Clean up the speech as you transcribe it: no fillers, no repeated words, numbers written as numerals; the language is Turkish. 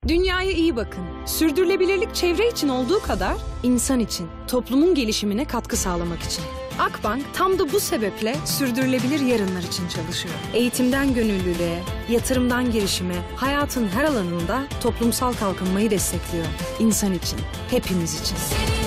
Dünyaya iyi bakın. Sürdürülebilirlik çevre için olduğu kadar insan için, toplumun gelişimine katkı sağlamak için. Akbank tam da bu sebeple sürdürülebilir yarınlar için çalışıyor. Eğitimden gönüllülüğe, yatırımdan girişime, hayatın her alanında toplumsal kalkınmayı destekliyor. İnsan için, hepimiz için.